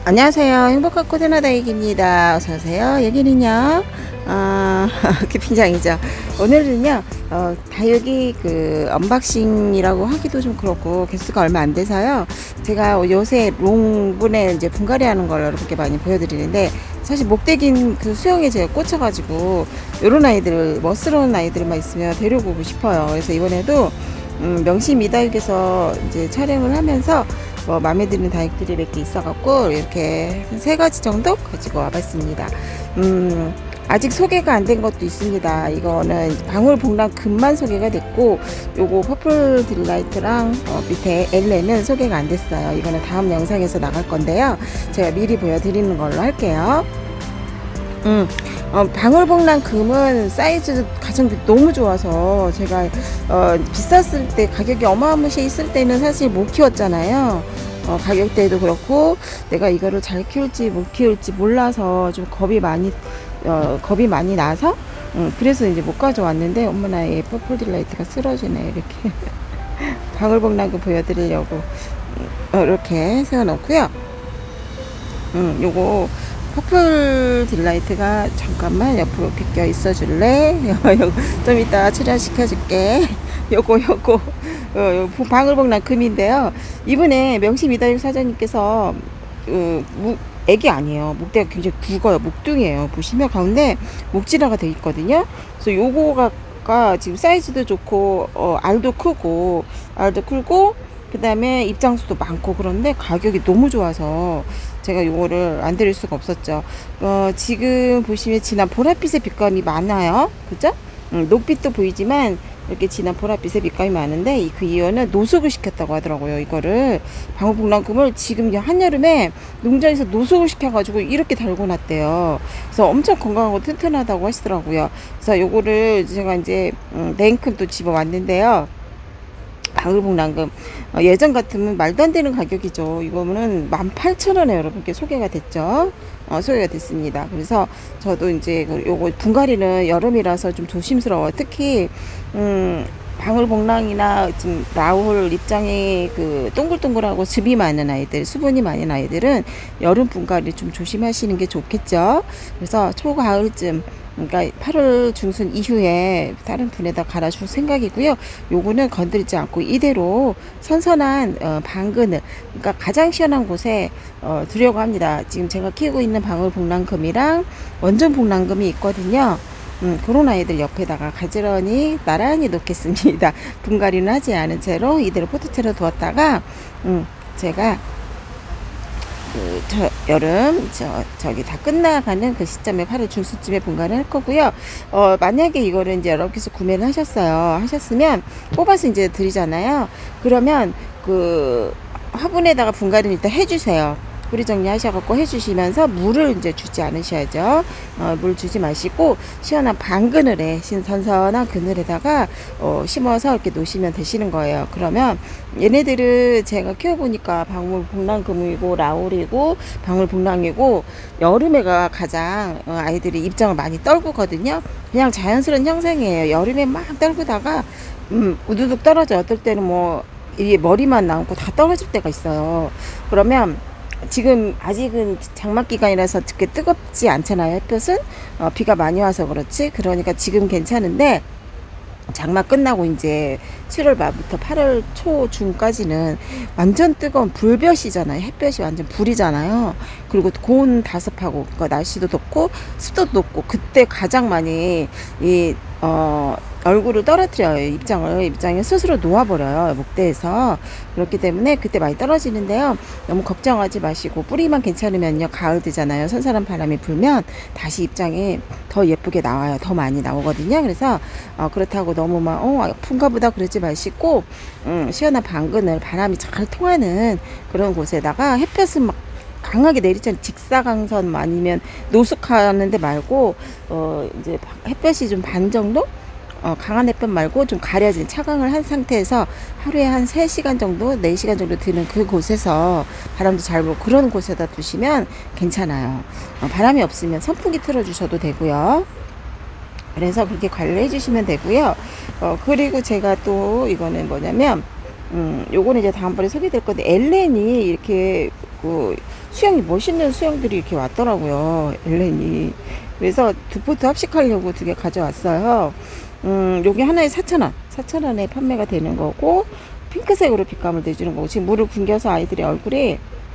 안녕하세요. 행복한 코데나다익입니다. 어서오세요. 여기는요, 캠핑장이죠. 오늘은요, 다육이 언박싱이라고 하기도 좀 그렇고, 개수가 얼마 안 돼서요. 제가 요새 롱분에 이제 분갈이 하는 걸 여러분께 많이 보여드리는데, 사실 목대긴 수영에 제가 꽂혀가지고, 요런 아이들, 멋스러운 아이들만 있으면 데려오고 싶어요. 그래서 이번에도, 명시 미다육에서 이제 촬영을 하면서, 마음에 드는 다육들이 몇 개 있어갖고 이렇게 세 가지 정도 가지고 와봤습니다. 아직 소개가 안 된 것도 있습니다. 이거는 방울복랑 금만 소개가 됐고, 요거 퍼플 딜라이트랑 밑에 엘레는 소개가 안 됐어요. 이거는 다음 영상에서 나갈 건데요. 제가 미리 보여드리는 걸로 할게요. 방울복랑 금은 사이즈 가성비 너무 좋아서 제가 비쌌을 때, 가격이 어마어마시 있을 때는 사실 못 키웠잖아요. 가격대도 그렇고 내가 이거를 잘 키울지 못 키울지 몰라서 좀 겁이 많이 나서 그래서 이제 못 가져왔는데, 어머나 얘 퍼플 딜라이트가 쓰러지네. 이렇게 방울복랑 금 보여드리려고 이렇게 세워놓고요. 요거 퍼플 딜라이트가 잠깐만 옆으로 비껴 있어 줄래? 좀 이따 출연시켜 줄게. 요거 방울복랑 금인데요. 이번에 명시 미다육 사장님께서 애기 아니에요. 목대가 굉장히 굵어요. 목둥이에요. 보시면 가운데 목질화가 되어 있거든요. 그래서 요거가 지금 사이즈도 좋고 알도 크고 그 다음에 입장수도 많고, 그런데 가격이 너무 좋아서 제가 요거를 안 드릴 수가 없었죠. 지금 보시면 진한 보랏빛의 빛감이 많아요. 그죠? 녹빛도 보이지만 이렇게 진한 보랏빛의 빛감이 많은데, 그 이유는 노숙을 시켰다고 하더라고요. 이거를 방울복랑 금을 지금 한여름에 농장에서 노숙을 시켜가지고 이렇게 달고 놨대요. 그래서 엄청 건강하고 튼튼하다고 하시더라고요. 그래서 요거를 제가 이제 냉큼 또 집어왔는데요. 방울복랑 금 예전 같으면 말도 안 되는 가격이죠. 이거는 18,000원에 여러분께 소개가 됐죠. 소개가 됐습니다. 그래서 저도 이제 요거 분갈이는 여름이라서 좀 조심스러워요. 특히 방울복랑이나 지금 라울 입장에 동글동글하고 즙이 많은 아이들, 수분이 많은 아이들은 여름 분갈이 좀 조심하시는 게 좋겠죠. 그래서 초가을쯤, 그러니까 8월 중순 이후에 다른 분에다 갈아줄 생각이고요. 요거는 건드리지 않고 이대로 선선한 방그늘, 그러니까 가장 시원한 곳에 두려고 합니다. 지금 제가 키우고 있는 방울복랑금이랑 원전복랑금이 있거든요. 그런 아이들 옆에다가 가지런히 나란히 놓겠습니다. 분갈이는 하지 않은 채로 이대로 포트채로 두었다가 제가 여름 저기 다 끝나가는 그 시점에 8월 중순쯤에 분갈이 할 거고요. 만약에 이거를 이제 여러분께서 구매를 하셨으면 뽑아서 이제 드리잖아요. 그러면 화분에다가 분갈이는 일단 해주세요. 뿌리 정리하셔갖고 해주시면서 물을 이제 주지 않으셔야죠. 물 주지 마시고 시원한 방그늘에, 선선한 그늘에다가 심어서 이렇게 놓으시면 되시는 거예요. 그러면 얘네들은 제가 키워보니까 방울복랑금이고 라울이고 방울복랑이고 여름에가 가장 아이들이 입장을 많이 떨구거든요. 그냥 자연스러운 형상이에요. 여름에 막 떨구다가 우두둑 떨어져. 어떨 때는 이게 머리만 남고 다 떨어질 때가 있어요. 그러면 지금 아직은 장맛 기간이라서 그렇게 뜨겁지 않잖아요. 햇볕은 비가 많이 와서 그렇지. 그러니까 지금 괜찮은데, 장마 끝나고 이제 7월 말부터 8월 초 중까지는 완전 뜨거운 불볕이잖아요. 햇볕이 완전 불이잖아요. 그리고 고온 다습하고, 그러니까 날씨도 덥고 습도도 높고, 그때 가장 많이 얼굴을 떨어뜨려요. 입장을 스스로 놓아버려요. 목대에서. 그렇기 때문에 그때 많이 떨어지는데요. 너무 걱정하지 마시고, 뿌리만 괜찮으면요, 가을 되잖아요. 선선한 바람이 불면 다시 입장이 더 예쁘게 나와요. 더 많이 나오거든요. 그래서 그렇다고 너무 아픈가 보다 그러지 마시고, 시원한 방그늘, 바람이 잘 통하는 그런 곳에다가, 햇볕은 막 강하게 내리잖아요. 직사광선 아니면 노숙하는데 말고 이제 햇볕이 좀 반 정도, 강한 햇볕 말고 좀 가려진 차광을 한 상태에서 하루에 한 3시간 정도 4시간 정도 드는 그 곳에서 바람도 잘 불고 그런 곳에다 두시면 괜찮아요. 바람이 없으면 선풍기 틀어 주셔도 되고요. 그래서 그렇게 관리해 주시면 되고요. 그리고 제가 또 이거는 뭐냐면 요거는 이제 다음번에 소개될 건데, 엘렌이 이렇게 수영이 멋있는 수영들이 이렇게 왔더라고요. 엘렌이. 그래서 두 포트 합식하려고 두 개 가져왔어요. 요게 하나에 4,000원. 4,000원에 판매가 되는 거고, 핑크색으로 빗감을 내주는 거고, 지금 물을 굶겨서 아이들의 얼굴이,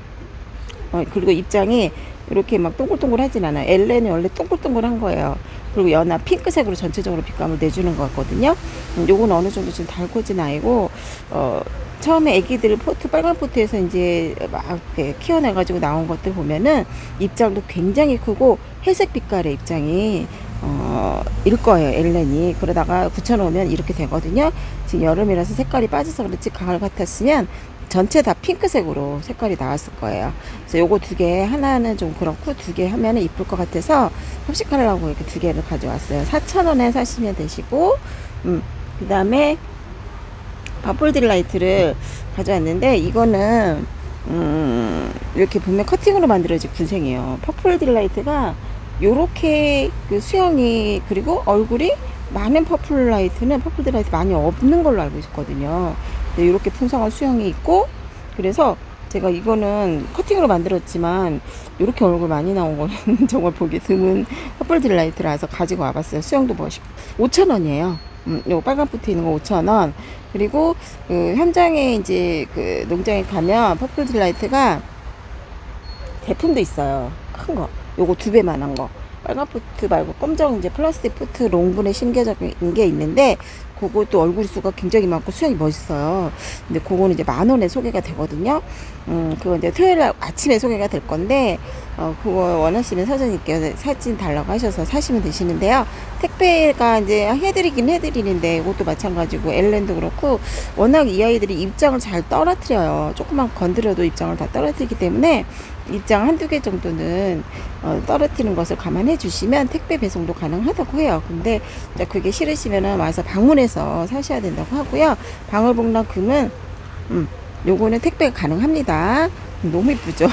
그리고 입장이 이렇게 막 동글동글 하진 않아요. 엘렌이 원래 동글동글한 거예요. 그리고 연한 핑크색으로 전체적으로 빗감을 내주는 거거든요. 요건 어느 정도 지금 달궈진 아이고, 처음에 애기들 포트, 빨간 포트에서 이제 막 키워내가지고 나온 것들 보면은 입장도 굉장히 크고 회색 빛깔의 입장이 일 거예요, 엘렌이. 그러다가 붙여놓으면 이렇게 되거든요. 지금 여름이라서 색깔이 빠져서 그렇지, 가을 같았으면 전체 다 핑크색으로 색깔이 나왔을 거예요. 그래서 요거 두 개, 하나는 좀 그렇고 두 개 하면은 이쁠 것 같아서 합식하려고 이렇게 두 개를 가져왔어요. 4,000원에 사시면 되시고, 그 다음에 바풀 딜라이트를 가져왔는데, 이거는 이렇게 보면 커팅으로 만들어진 군생이에요. 퍼플 딜라이트가 요렇게 그 수영이, 그리고 얼굴이 많은 퍼플 딜라이트 많이 없는 걸로 알고 있거든요. 이렇게 풍성한 수영이 있고, 그래서 제가 이거는 커팅으로 만들었지만 이렇게 얼굴 많이 나온 거는 정말 보기 드문 퍼플 딜라이트라서 가지고 와봤어요. 수영도 멋있고 5,000원이에요. 요 빨간 포트 있는 거 5,000원. 그리고 그 현장에 이제 그 농장에 가면 퍼플 딜라이트가 대품도 있어요. 큰 거. 요거 2배만한 거. 빨간 포트 말고 검정 이제 플라스틱 포트 롱분에 심겨진 게 있는데, 그것도 얼굴 수가 굉장히 많고 수영이 멋있어요. 근데 그거는 이제 10,000원에 소개가 되거든요. 그거 이제 토요일 날 아침에 소개가 될 건데, 그거 원하시면 사장님께 사진 달라고 하셔서 사시면 되시는데요. 택배가 이제 해드리긴 해드리는데, 이것도 마찬가지고, 엘렌도 그렇고, 워낙 이 아이들이 입장을 잘 떨어뜨려요. 조금만 건드려도 입장을 다 떨어뜨리기 때문에, 입장 한두 개 정도는 떨어뜨리는 것을 감안해 주시면 택배 배송도 가능하다고 해요. 근데 그게 싫으시면은 와서 방문해서 사셔야 된다고 하고요. 방울복랑금은 요거는 택배가 가능합니다. 너무 이쁘죠?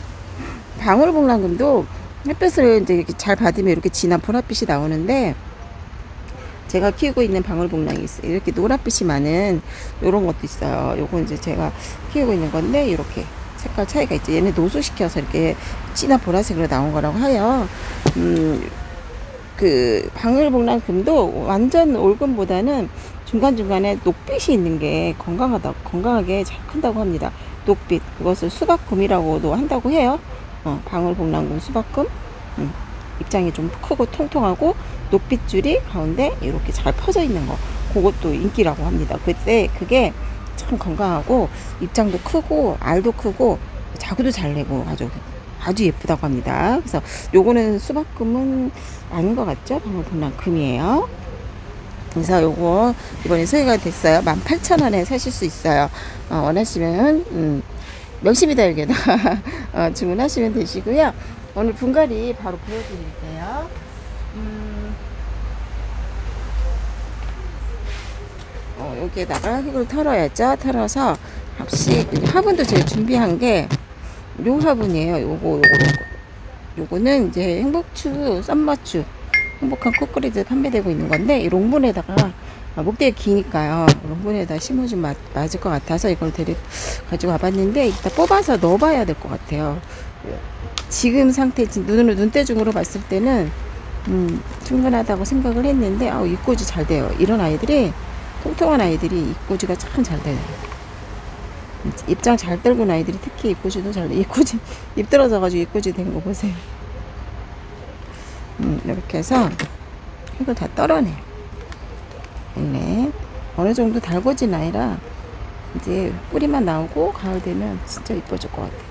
방울복랑금도 햇볕을 이제 이렇게 잘 받으면 이렇게 진한 보랏빛이 나오는데, 제가 키우고 있는 방울복랑이 있어요. 이렇게 노란빛이 많은 요런 것도 있어요. 요건 이제 제가 키우고 있는 건데, 이렇게 색깔 차이가 있죠. 얘네 노수시켜서 이렇게 진한 보라색으로 나온 거라고 해요. 그 방울복랑금도 완전 올금보다는 중간중간에 녹빛이 있는 게 건강하게 잘 큰다고 합니다. 녹빛, 그것을 수박금이라고도 한다고 해요. 방울복랑금 수박금. 입장이 좀 크고 통통하고 녹빛줄이 가운데 이렇게 잘 퍼져 있는 거, 그것도 인기라고 합니다. 그때 그게 참 건강하고 입장도 크고 알도 크고 자구도 잘 내고 아주 예쁘다고 합니다. 그래서 요거는 수박금은 아닌 것 같죠? 방울복랑금이에요. 그래서 요거 이번에 소개가 됐어요. 18,000원에 사실 수 있어요. 원하시면 명심이다 여기다 주문하시면 되시고요. 오늘 분갈이 바로 보여드릴게요. 여기에다가 흙을 털어야죠. 털어서 화분도 제가 준비한 게 요 화분이에요. 요거는 이제 행복추, 썸머추, 행복한 코끼리들 판매되고 있는 건데, 이 롱분에다가 목대가 기니까요. 롱분에다 심어주면 맞을 것 같아서 이걸 가지고 와봤는데, 이따 뽑아서 넣어봐야 될 것 같아요. 지금 상태, 눈대중으로 봤을 때는 충분하다고 생각을 했는데, 입꼬지 잘 돼요. 이런 아이들이, 통통한 아이들이 입꼬지가 참 잘 돼요. 입장 잘 떨군 아이들이 특히 입꼬지도 잘 돼요. 입 떨어져가지고 입꼬지 된 거 보세요. 이렇게 해서 이걸 다 떨어내요. 네. 어느 정도 달궈진 아이라 이제 뿌리만 나오고 가을 되면 진짜 이뻐질 것 같아요.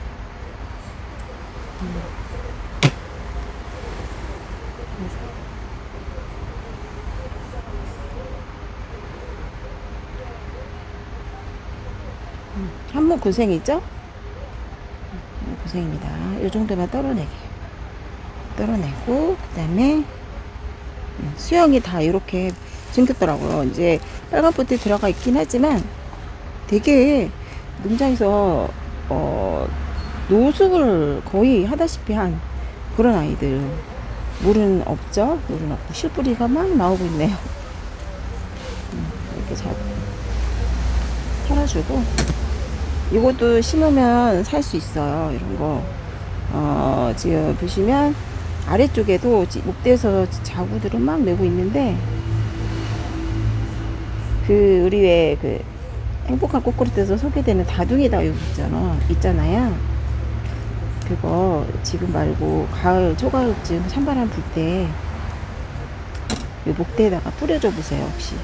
한번 고생이죠? 고생입니다. 이 정도만 떨어내고, 그 다음에 수영이 다 이렇게 생겼더라고요. 이제 빨간 포트에 들어가 있긴 하지만 되게 농장에서 노숙을 거의 하다시피 한 그런 아이들. 물은 없죠? 물은 없고 실뿌리가 막 나오고 있네요. 이렇게 잘 털어주고, 이것도 심으면 살 수 있어요. 이런 거. 지금 보시면 아래쪽에도 목대에서 자구들은 막 내고 있는데, 우리 왜 행복한 꼬꼬리떼에서 소개되는 다둥이 다육 있잖아요. 그거 지금 말고 가을, 초가을쯤 찬바람 불 때 이 목대에다가 뿌려줘 보세요. 혹시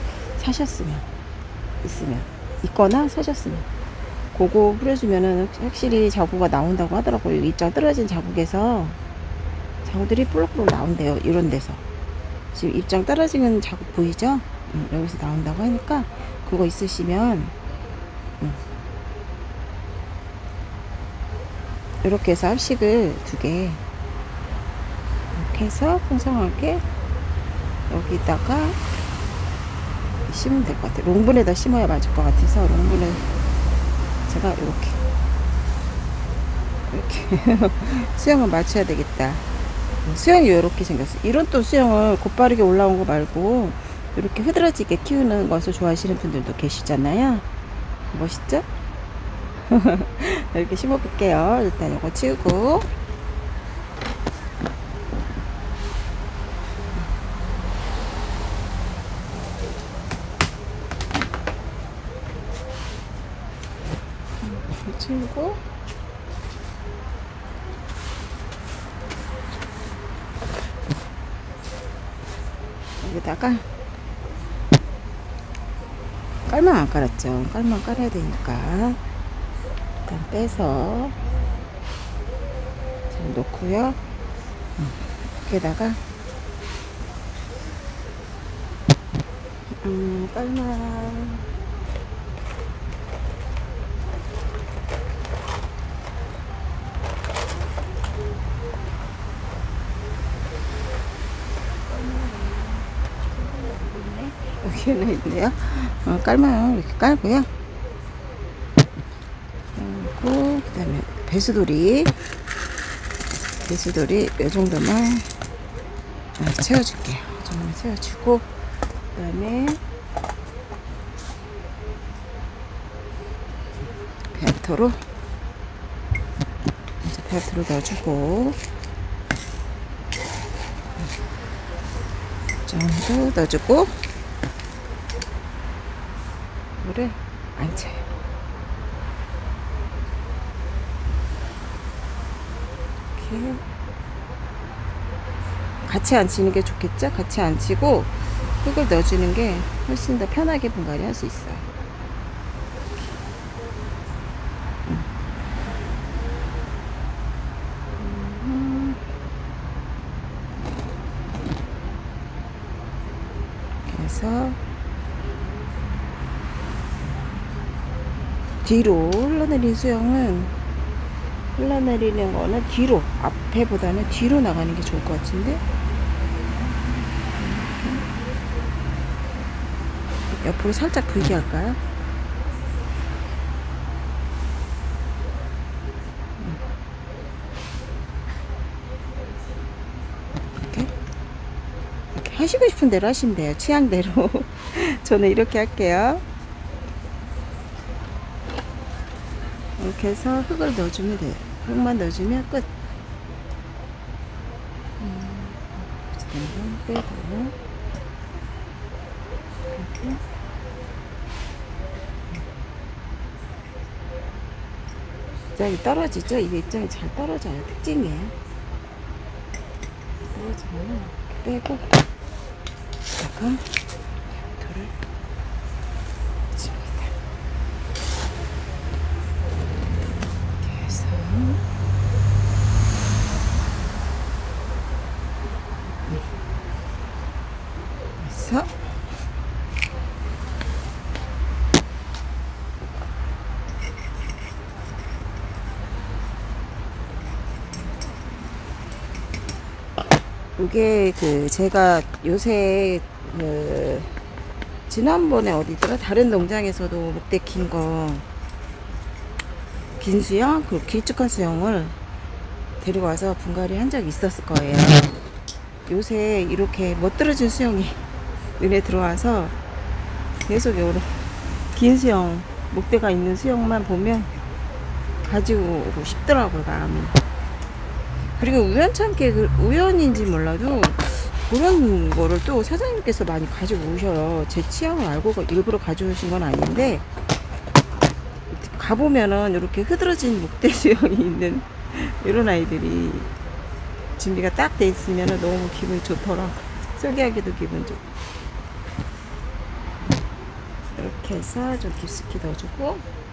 있거나 사셨으면 그거 뿌려주면은 확실히 자구가 나온다고 하더라고요. 입장 떨어진 자국에서 자구들이 뿔룩뿔룩 나온대요. 이런 데서 지금 입장 떨어지는 자국 보이죠? 여기서 나온다고 하니까 그거 있으시면 이렇게 해서 합식을 2개 이렇게 해서 풍성하게 여기다가 심으면 될 것 같아요. 롱분에다 심어야 맞을 것 같아서 롱분을 제가 이렇게 수영을 맞춰야 되겠다. 수영이 이렇게 생겼어요. 이런 또 수영을 곧바르게 올라온 거 말고 이렇게 흐드러지게 키우는 것을 좋아하시는 분들도 계시잖아요. 멋있죠? 이렇게 심어 볼게요. 일단 이거 치우고 여기다가 깔망 안 깔았죠. 깔망 깔아야 되니까 일단 빼서 잘 놓고요. 여기다가 깔망 여기 하나 있네요. 깔망 이렇게 깔고요. 그리고 그 다음에 배수돌이 이 정도만 채워줄게요. 이 정도만 채워주고 그 다음에 배아토로 이제 배아토로 넣어주고 이 정도 넣어주고 물을 안 쳐요. 이렇게 같이 안 치는 게 좋겠죠? 같이 안 치고 흙을 넣어주는 게 훨씬 더 편하게 분갈이 할 수 있어요. 그래서 뒤로 흘러내리는 거는 뒤로, 앞에보다는 뒤로 나가는 게 좋을 것 같은데, 옆으로 살짝 불게 할까요? 이렇게 하시고 싶은 대로 하시면 돼요. 취향대로. 저는 이렇게 할게요. 이렇게 해서 흙을 넣어주면 돼요. 흙만 넣어주면 끝. 빼고 이렇게 입장이 떨어지죠? 이게 입장이 잘 떨어져요. 특징이에요. 떨어지면 빼고 잠깐 돌을 붙입니다. 이렇게 해서 이게 제가 요새 지난번에 어디더라 다른 농장에서도 목대 긴 수영 그리고 길쭉한 수영을 데려와서 분갈이 한 적이 있었을 거예요. 요새 이렇게 멋들어진 수영이 눈에 들어와서 계속 요런 긴 수영 목대가 있는 수영만 보면 가지고 오고 싶더라고요, 마음이. 그리고 우연찮게, 우연인지 몰라도 그런 거를 또 사장님께서 많이 가지고 오셔요. 제 취향을 알고 일부러 가져오신 건 아닌데, 가보면은 이렇게 흐드러진 목대 수영이 있는 이런 아이들이 준비가 딱 돼 있으면은 너무 기분이 좋더라. 소개하기도 기분 좋고. 이렇게 해서 좀 깊숙이 넣어주고,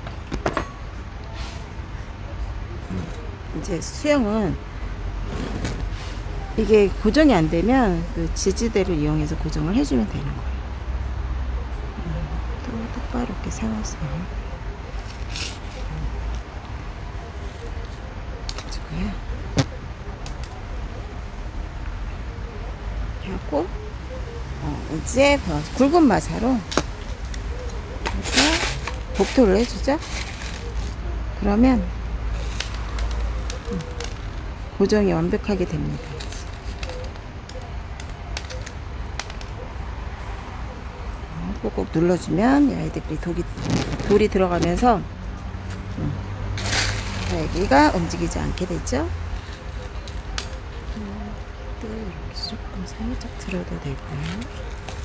이제 수영은 이게 고정이 안 되면 그 지지대를 이용해서 고정을 해주면 되는 거예요. 또 똑바로 이렇게 세워서 해주고요. 하고 이제 굵은 마사로 복토를 해주죠. 그러면 고정이 완벽하게 됩니다. 꼭꼭 눌러주면 이 아이들이 돌이 들어가면서 여기가 움직이지 않게 되죠. 또 이렇게 조금 살짝 들어도 되고요.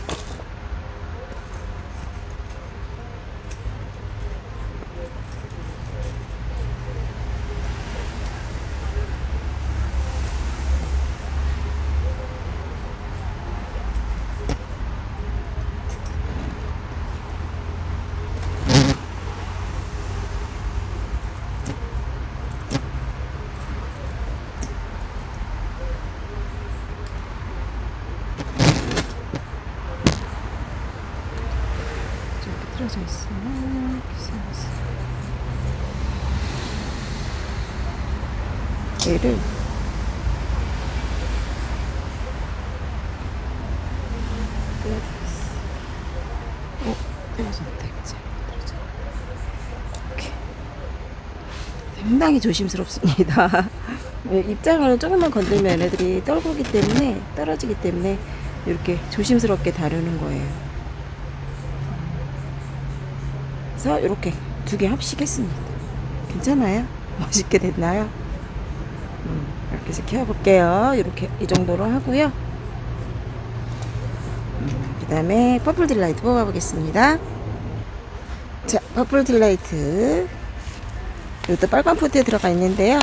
틀어져 있으면 얘를 떨어졌다. 그치? 떨어져. 이렇게. 상당히 조심스럽습니다. 입장을 조금만 건들면 애들이 떨어지기 때문에 이렇게 조심스럽게 다루는 거예요. 그래서 이렇게 두 개 합식했습니다. 괜찮아요? 멋있게 됐나요? 이렇게 해서 키워볼게요. 이렇게 이 정도로 하고요. 그 다음에 퍼플 딜라이트 뽑아보겠습니다. 자, 퍼플 딜라이트 이것도 빨간 포트에 들어가 있는데요.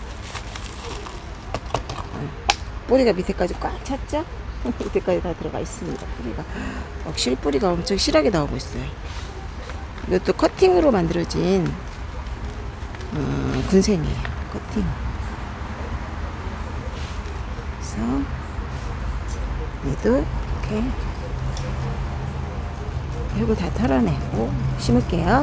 뿌리가 밑에까지 꽉 찼죠? 밑에까지 다 들어가 있습니다. 뿌리가 실뿌리가 엄청 실하게 나오고 있어요. 이것도 커팅으로 만들어진 군생이에요. 커팅. 그래서 얘도 이렇게 이거 다 털어내고 심을게요.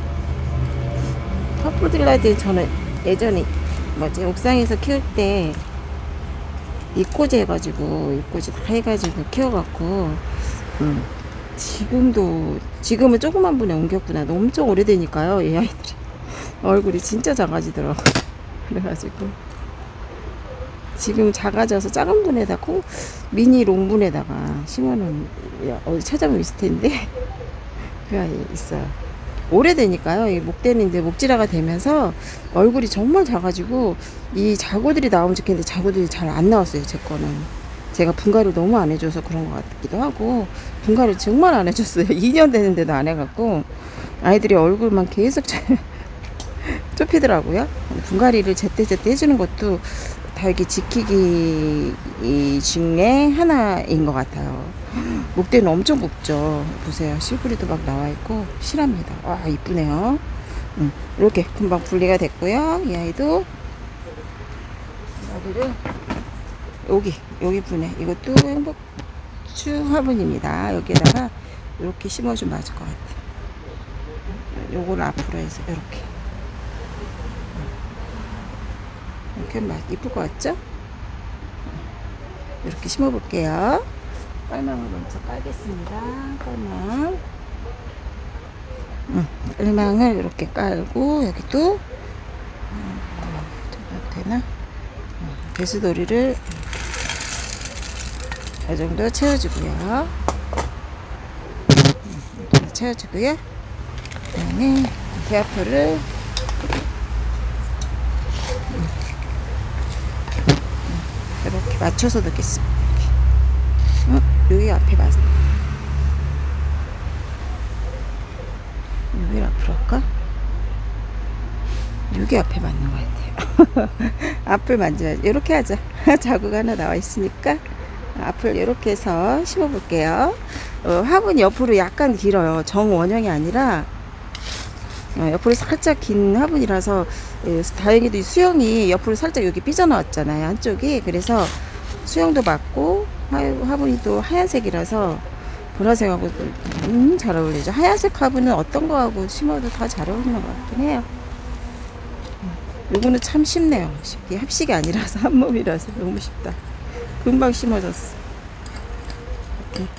퍼플 딜라이트 저는 예전에 옥상에서 키울 때 입꼬지 해가지고 입꼬지 다 해가지고 키워갖고 지금은 조그만 분에 옮겼구나. 너무 엄청 오래되니까요. 이 아이들이 얼굴이 진짜 작아지더라고. 그래가지고 지금 작아져서 작은 분에다 미니 롱분에다가 심어놓은, 어디 찾아보면 있을 텐데 그 아이 있어요. 오래되니까요. 이 목대는 이제 목질화가 되면서 얼굴이 정말 작아지고 이 자구들이 나오면 좋겠는데 자구들이 잘 안 나왔어요. 제 거는 제가 분갈이를 너무 안 해줘서 그런 것 같기도 하고, 분갈이를 정말 안 해줬어요. 2년 되는데도 안 해갖고 아이들이 얼굴만 계속 좁히더라고요. 분갈이를 제때제때 해주는 것도 다 이렇게 지키기 중에 하나인 것 같아요. 목대는 엄청 곱죠. 보세요. 실뿌리도 막 나와 있고 실합니다. 와, 이쁘네요. 이렇게 금방 분리가 됐고요. 이 아이도 여기를 여기 분해. 이것도 행복추 화분입니다. 여기에다가 이렇게 심어주면 맞을 것 같아요. 요걸 앞으로 해서 이렇게 이쁠 것 같죠? 이렇게 심어 볼게요. 깔망을 먼저 깔겠습니다. 깔망을 이렇게 깔고, 여기도 좀 해도 되나? 배수도리를 이 정도 채워주고요. 채워주고요. 그 다음에 대화표를 맞춰서 넣겠습니다. 여기 앞에 맞. 여기 앞으로 할까? 여기 앞에 맞는 것 같아요. 앞을 만져야지. 이렇게 하자. 자국 하나 나와 있으니까 앞을 이렇게 해서 심어 볼게요. 화분이 옆으로 약간 길어요. 정원형이 아니라 옆으로 살짝 긴 화분이라서 다행히도 수영이 옆으로 살짝 여기 삐져나왔잖아요. 한쪽이. 그래서 수영도 맞고 화분이 또 하얀색이라서 보라색하고 잘 어울리죠. 하얀색 화분은 어떤 거하고 심어도 다 잘 어울리는 것 같긴 해요. 요거는 참 쉽네요. 쉽게 합식이 아니라서 한 몸이라서 너무 쉽다. 금방 심어졌어. 이렇게.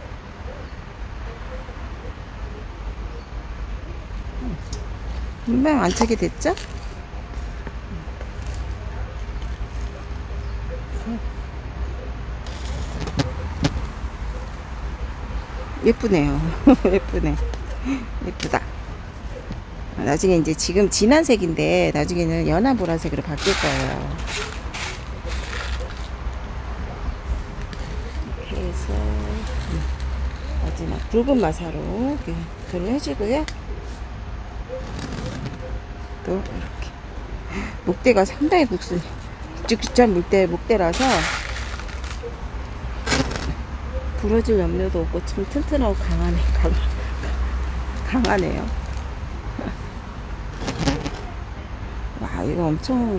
금방 안착이 됐죠? 예쁘네요. 예쁘네. 예쁘다. 나중에 이제 지금 진한 색인데 나중에는 연한 보라색으로 바뀔 거예요. 이렇게 해서 마지막 붉은 마사로 이렇게 도를 해주고요. 또 이렇게 목대가 상당히 국순 굵직굵직한 목대라서 부러질 염려도 없고 참 튼튼하고 강하네요. 와, 이거 엄청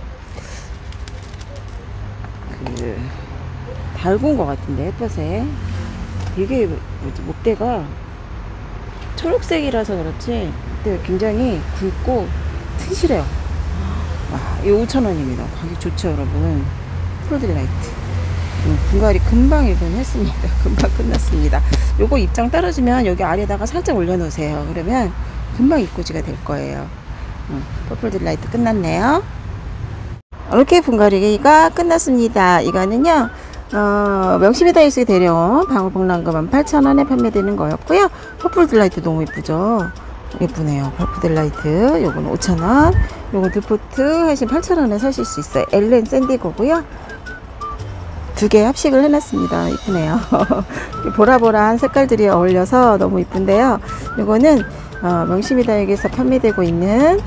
달군 것 같은데 햇볕에. 이게 뭐지, 목대가 초록색이라서 그렇지 굉장히 굵고 튼실해요. 와, 이거 5,000원입니다. 가격 좋죠 여러분. 프로딜라이트. 분갈이 금방 이건 했습니다. 금방 끝났습니다. 요거 입장 떨어지면 여기 아래다가 살짝 올려놓으세요. 그러면 금방 입고지가 될 거예요. 퍼플 딜라이트 끝났네요. 이렇게 분갈이가 끝났습니다. 이거는요 명심에다이스 대령 방울복랑금 18,000원에 판매되는 거였고요. 퍼플 딜라이트 너무 예쁘죠. 예쁘네요. 퍼플 딜라이트 요거는 5,000원, 요거 드포트 하신 8,000원에 사실 수 있어요. 엘렌 샌디고고요. 두 개 합식을 해놨습니다. 이쁘네요. 보라보라한 색깔들이 어울려서 너무 이쁜데요. 요거는 명심이다육에서 판매되고 있는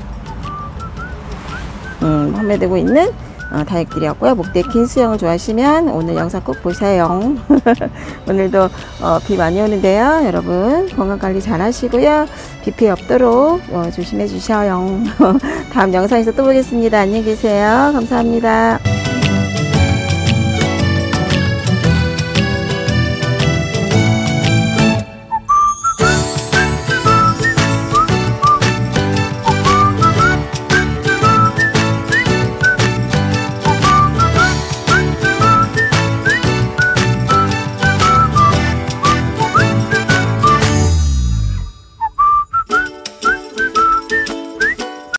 다육들이었고요. 목대 긴 수영을 좋아하시면 오늘 영상 꼭 보세요. 오늘도 비 많이 오는데요. 여러분 건강관리 잘 하시고요. 비 피해 없도록 조심해 주셔요. 다음 영상에서 또 보겠습니다. 안녕히 계세요. 감사합니다.